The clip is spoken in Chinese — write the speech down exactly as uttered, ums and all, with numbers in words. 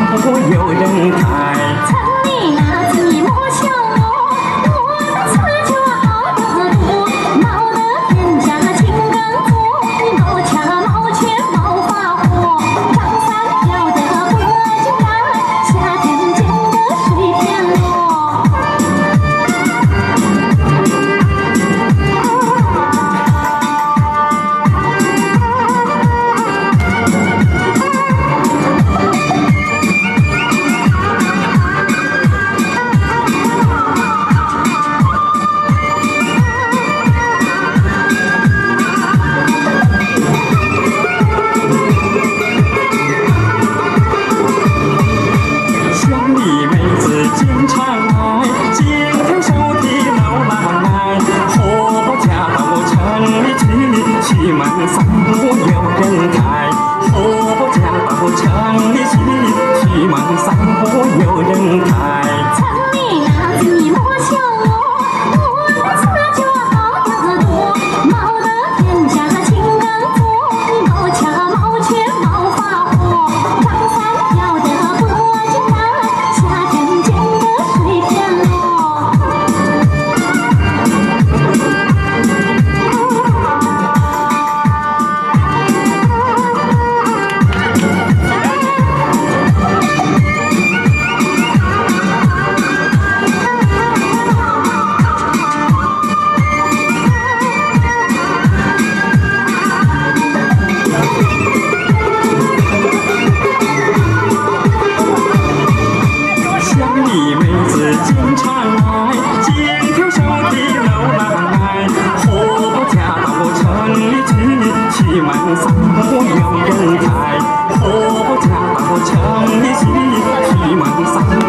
不有人开。 城里那寂寞小我，我的赤脚熬得多，闹得天下情更多。狗掐猫缺猫发火，张三跳得脖颈来，夏天见得水天落。 经常来，精挑小的老奶奶，婆婆家到城里去，西门三步有人开。婆婆家到城里去，西门三步有人开。 城里那寂寞小我，我的赤脚熬得多，闹得天下情更多。狗掐猫缺猫发火，张三跳得脖颈来，夏天见得水天落。 乡里妹子经常来，精挑小的老奶奶，婆婆家到城里去，西门三步有人开。婆婆家到城里去，西门三步